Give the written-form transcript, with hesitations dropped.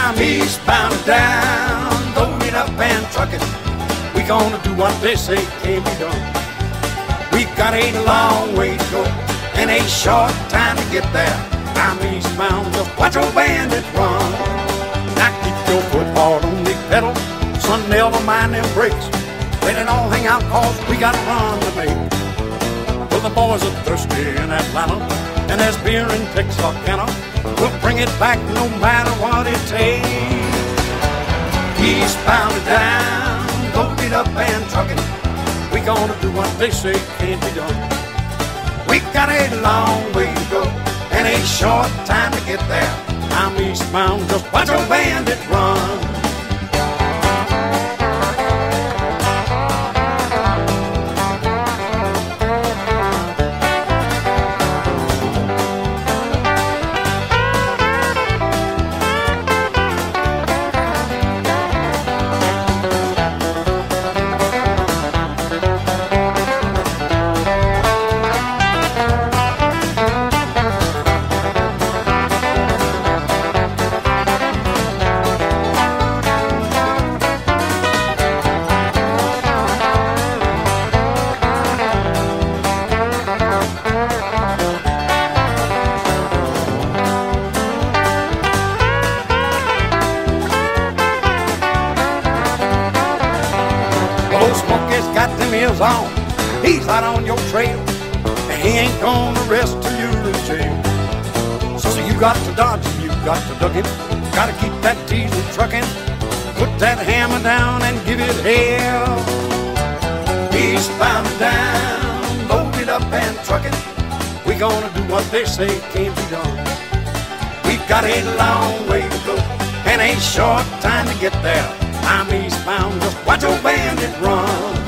I'm eastbound and down, loaded up and trucking. We gonna do what they say can't be done. We got a long way to go and a short time to get there. I'm eastbound, just watch your bandit run. Now keep your foot hard on the pedal, son, never mind them brakes. Let it all hang out, cause we got a run to make. Well, the boys are thirsty in Atlanta, and there's beer in Texarkana. We'll bring it back no matter what it takes. Eastbound and down, loaded up and trucking. We gonna do what they say can't be done. We got a long way to go and a short time to get there. I'm eastbound, just watch your bandit run. Got them ears on, he's out on your trail, and he ain't gonna rest till you're in jail. So you got to dodge him, you got to duck him, gotta keep that diesel trucking, put that hammer down and give it hell. Eastbound and down, loaded up and trucking. We gonna do what they say can't be done. We've got a long way to go and a short time to get there. I'm eastbound, just watch your bandit run.